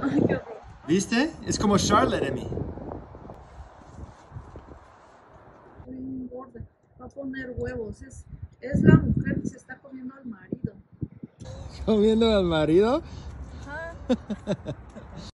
Ay, qué horror. ¿Viste? Es como Charlotte en mí. Muy gorda. Va a poner huevos. Es la mujer que se está comiendo al marido. ¿Comiendo al marido? Ajá.